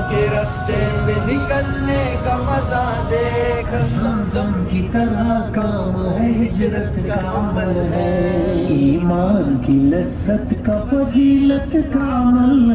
के रास्ते पे निकलने का मजा देख। ज़मज़म की तरह काम है, हिजरत का अमल है, ईमान की लज्जत का फजीलत का अमल।